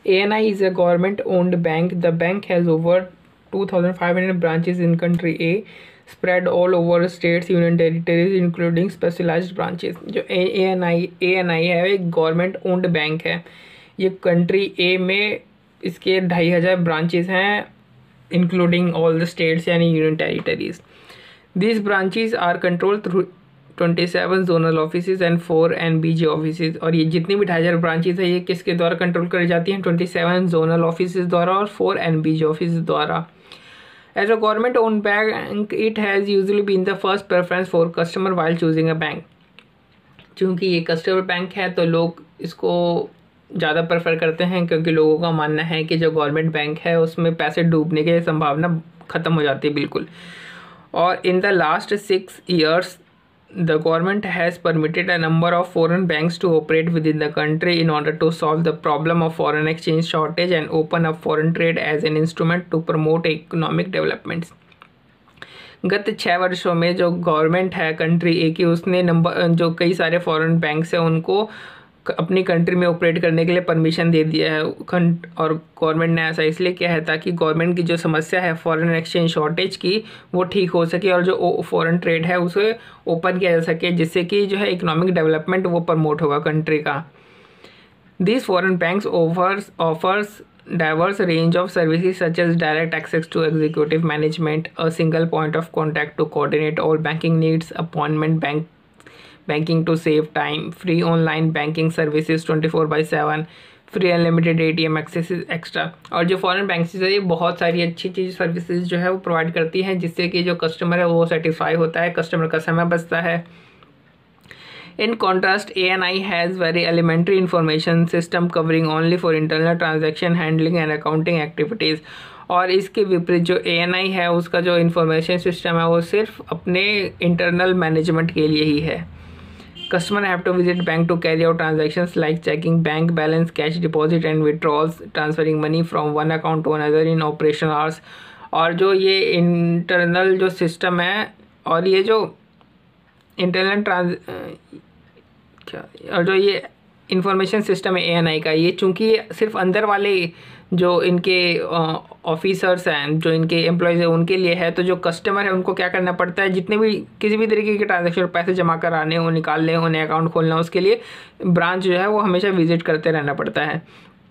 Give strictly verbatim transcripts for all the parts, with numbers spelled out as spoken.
A N I is a government-owned bank. The bank has over two thousand five hundred branches in country A, spread all over states, union territories, including specialized branches. जो A N I A N I है एक government-owned bank है. ये country A में इसके ढाई हजार branches हैं, including all the states यानी union territories. These branches are controlled through twenty-seven zonal offices and four N B G offices. और ये जितनी भी ढाई हजार ब्रांचेज है ये किसके द्वारा कंट्रोल करी जाती हैं? twenty-seven zonal offices द्वारा और four N B G offices द्वारा. As a government-owned bank, it has usually been the first preference for customer while choosing a bank. क्योंकि ये कस्टमर बैंक है तो लोग इसको ज़्यादा प्रेफर करते हैं, क्योंकि लोगों का मानना है कि जो गवर्नमेंट बैंक है उसमें पैसे डूबने की संभावना ख़त्म हो जाती है बिल्कुल. और in the last six years the government has permitted a number of foreign banks to operate within the country in order to solve the problem of foreign exchange shortage and open up foreign trade as an instrument to promote economic developments. गत छः वर्षों में जो government है country ए की, उसने number जो कई सारे फॉरेन बैंक्स हैं उनको अपनी कंट्री में ऑपरेट करने के लिए परमिशन दे दिया है. और गवर्नमेंट ने ऐसा इसलिए किया है ताकि गवर्नमेंट की जो समस्या है फॉरेन एक्सचेंज शॉर्टेज की वो ठीक हो सके और जो फॉरेन ट्रेड है उसे ओपन किया जा सके, जिससे कि जो है इकोनॉमिक डेवलपमेंट वो प्रमोट होगा कंट्री का. This foreign banks offers offers diverse range of services such as direct access to executive management, a single point of contact to coordinate all banking needs, appointment bank banking to save time, free online banking services twenty-four by seven, free unlimited A T M access extra. और जो foreign banks है ये बहुत सारी अच्छी चीज़ services जो है वो प्रोवाइड करती हैं, जिससे कि जो कस्टमर है वो सेटिस्फाई होता है, कस्टमर का समय बचता है. In contrast, A N I has very elementary information system covering only for internal transaction handling and accounting activities. और इसके विपरीत जो A N I है उसका जो इंफॉर्मेशन सिस्टम है वो सिर्फ अपने इंटरनल मैनेजमेंट के लिए ही है. Customer have to visit bank to carry out transactions like checking bank balance, cash deposit and withdrawals, transferring money from one account to another in operation hours. और जो ये इंटरनल जो सिस्टम है और ये जो इंटरनल ट्रांस क्या और जो ये इंफॉर्मेशन सिस्टम है ए एन आई का, ये चूँकि सिर्फ अंदर वाले जो इनके ऑफिसर्स हैं, जो इनके एम्प्लॉयज़ हैं उनके लिए है, तो जो कस्टमर है उनको क्या करना पड़ता है, जितने भी किसी भी तरीके के ट्रांजेक्शन पैसे जमा कराने हो, निकालने हो, नए अकाउंट खोलना, उसके लिए ब्रांच जो है वो हमेशा विजिट करते रहना पड़ता है.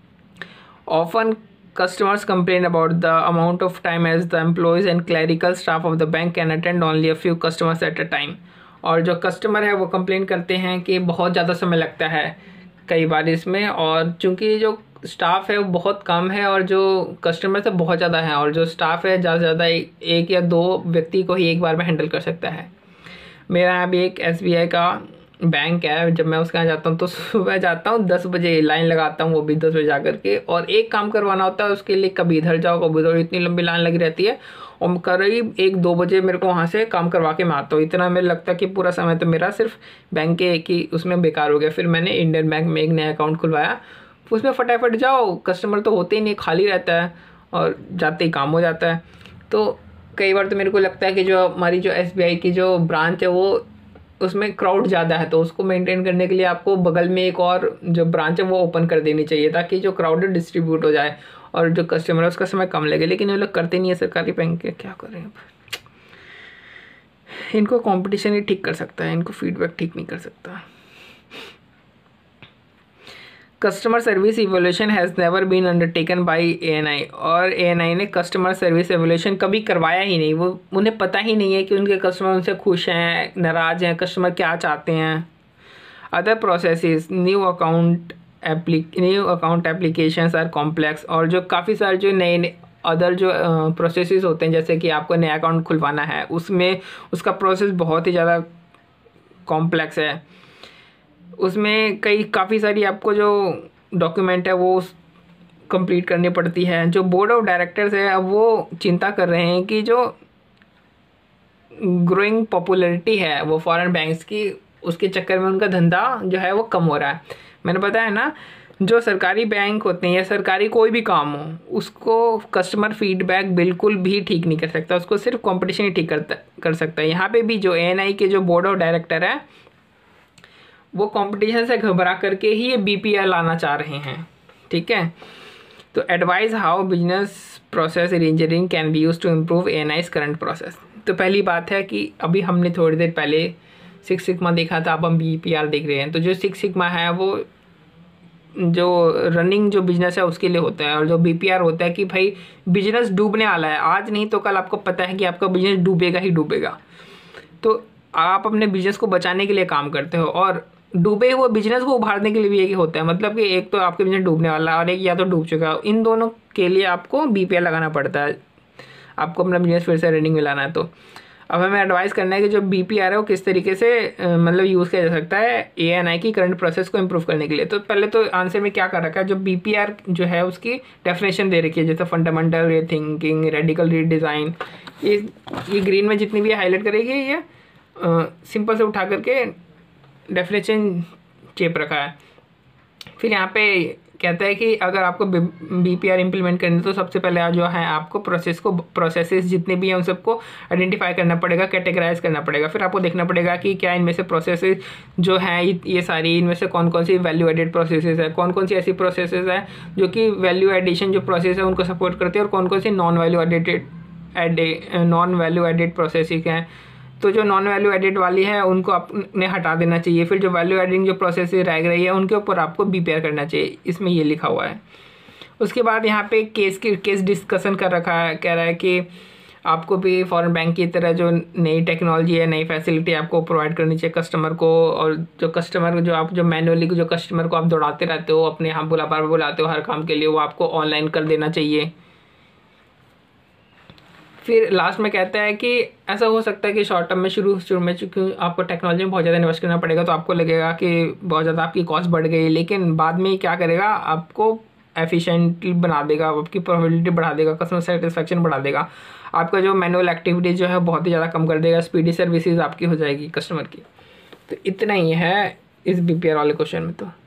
Often customers complain about the amount of time as the employees and clerical staff of the bank can attend only a few customers at a time. और जो कस्टमर है वो कंप्लेन करते हैं कि बहुत ज़्यादा समय लगता है कई बार इसमें, और चूँकि जो स्टाफ है वो बहुत कम है और जो कस्टमर से बहुत ज़्यादा है, और जो स्टाफ है ज़्यादा से ज़्यादा एक या दो व्यक्ति को ही एक बार में हैंडल कर सकता है. मेरा यहाँ भी एक एस बी आई का बैंक है. जब मैं उसके यहाँ जाता हूँ तो सुबह जाता हूँ दस बजे, लाइन लगाता हूँ वो भी दस बजे जा कर के, और एक काम करवाना होता है उसके लिए कभी इधर जाओ कभी उधर, इतनी लंबी लाइन लगी रहती है, और करीब एक दो बजे मेरे को वहाँ से काम करवा के मैं आता हूँ. इतना मेरे लगता है कि पूरा समय तो मेरा सिर्फ बैंक के एक ही उसमें बेकार हो गया. फिर मैंने इंडियन बैंक में एक नया अकाउंट खुलवाया, उसमें फटाफट जाओ, कस्टमर तो होते ही नहीं, खाली रहता है और जाते ही काम हो जाता है. तो कई बार तो मेरे को लगता है कि जो हमारी जो एस बी आई की जो ब्रांच है वो उसमें क्राउड ज़्यादा है, तो उसको मेंटेन करने के लिए आपको बगल में एक और जो ब्रांच है वो ओपन कर देनी चाहिए, ताकि जो क्राउड डिस्ट्रीब्यूट हो जाए और जो कस्टमर है उसका समय कम लगे. लेकिन ये लोग करते नहीं है सरकारी बैंक के, क्या करें अब. इनको कंपटीशन ही ठीक कर सकता है, इनको फीडबैक ठीक नहीं कर सकता. Customer service evolution has never been undertaken by A N I. और ए एन आई ने कस्टमर सर्विस इवोल्यूशन कभी करवाया ही नहीं. वो उन्हें पता ही नहीं है कि उनके कस्टमर उनसे खुश हैं, नाराज़ हैं, कस्टमर क्या चाहते हैं. Other processes, new account applic new account applications are complex. और जो काफ़ी सारे जो नए नए अदर जो प्रोसेसेस होते हैं, जैसे कि आपको नया अकाउंट खुलवाना है, उसमें उसका प्रोसेस बहुत ही ज़्यादा कॉम्प्लेक्स है. उसमें कई काफ़ी सारी आपको जो डॉक्यूमेंट है वो कंप्लीट करनी पड़ती है. जो बोर्ड ऑफ डायरेक्टर्स है अब वो चिंता कर रहे हैं कि जो ग्रोइंग पॉपुलैरिटी है वो फॉरेन बैंक्स की, उसके चक्कर में उनका धंधा जो है वो कम हो रहा है. मैंने बताया ना, जो सरकारी बैंक होते हैं या सरकारी कोई भी काम हो, उसको कस्टमर फीडबैक बिल्कुल भी ठीक नहीं कर सकता, उसको सिर्फ कंपटीशन ही ठीक करता कर सकता है. यहाँ पे भी जो ए एन आई के जो बोर्ड ऑफ डायरेक्टर है वो कंपटीशन से घबरा करके ही ये बी पी एल लाना चाह रहे हैं. ठीक है, तो advise how business process engineering can be use to improve A N I's current process. तो पहली बात है कि अभी हमने थोड़ी देर पहले सिक्स सिग्मा देखा था, अब हम बी पी आर देख रहे हैं। तो जो सिक्स सिग्मा है वो जो रनिंग जो बिजनेस है उसके लिए होता है, और जो बी पी आर होता है कि भाई बिजनेस डूबने वाला है, आज नहीं तो कल आपको पता है कि आपका बिजनेस डूबेगा ही डूबेगा। तो आप अपने बिजनेस को बचाने के लिए काम करते हो, और डूबे हुए बिजनेस को उभारने के लिए भी एक होता है। मतलब कि एक तो आपके बिजनेस डूबने वाला है और एक या तो डूब चुका है, इन दोनों के लिए आपको बी पी आर लगाना पड़ता है, आपको अपना बिजनेस फिर से रनिंग में लाना है। तो अब हमें एडवाइस करना है कि जो बी पी आर है वो किस तरीके से मतलब यूज़ किया जा सकता है ए एन आई की करंट प्रोसेस को इम्प्रूव करने के लिए। तो पहले तो आंसर में क्या कर रखा है, जो बी पी आर जो है उसकी डेफिनेशन दे रखी है, जैसे फंडामेंटल रीथिंकिंग, रेडिकल रीडिज़ाइन। ये ये ग्रीन में जितनी भी हाईलाइट करेगी ये सिंपल से उठा करके डेफिनेशन चेप रखा है। फिर यहाँ पे कहता है कि अगर आपको बी पी आर इम्प्लीमेंट करनी तो सबसे पहले जो है आपको प्रोसेस को प्रोसेसेस जितने भी हैं उन सबको आइडेंटिफाई करना पड़ेगा, कैटेगराइज करना पड़ेगा। फिर आपको देखना पड़ेगा कि क्या इनमें से प्रोसेसेस जो हैं ये सारी, इनमें से कौन कौन सी वैल्यू एडेड प्रोसेसेस है, कौन कौन सी ऐसी प्रोसेसेस है जो कि वैल्यू एडिशन जो प्रोसेस है उनको सपोर्ट करते हैं, और कौन कौन सी non value added add non value added processing हैं। तो जो नॉन वैल्यू एडिट वाली है उनको आपने हटा देना चाहिए। फिर जो वैल्यू एडिंग जो प्रोसेस रह रही है उनके ऊपर आपको बी पी आर करना चाहिए, इसमें ये लिखा हुआ है। उसके बाद यहाँ पे केस की केस डिस्कशन कर रखा है, कह रहा है कि आपको भी फॉरेन बैंक की तरह जो नई टेक्नोलॉजी है, नई फैसिलिटी आपको प्रोवाइड करनी चाहिए कस्टमर को। और जो कस्टमर जो आप जो मैनुअली जो कस्टमर को आप दौड़ाते रहते हो, अपने यहाँ बुला बार बुलाते हो हर काम के लिए, वो आपको ऑनलाइन कर देना चाहिए। फिर लास्ट में कहता है कि ऐसा हो सकता है कि शॉर्ट टर्म में शुरू शुरू में चूँकि आपको टेक्नोलॉजी में बहुत ज़्यादा इन्वेस्ट करना पड़ेगा, तो आपको लगेगा कि बहुत ज़्यादा आपकी कॉस्ट बढ़ गई, लेकिन बाद में क्या करेगा, आपको एफिशिएंटली बना देगा, आपकी प्रोफिटेबिलिटी बढ़ा देगा, कस्टमर सेटिस्फेक्शन बढ़ा देगा, आपका जो मैनुअल एक्टिविटीज़ जो है बहुत ही ज़्यादा कम कर देगा, स्पीडी सर्विसेज आपकी हो जाएगी कस्टमर की। तो इतना ही है इस बी पी आर वाले क्वेश्चन में। तो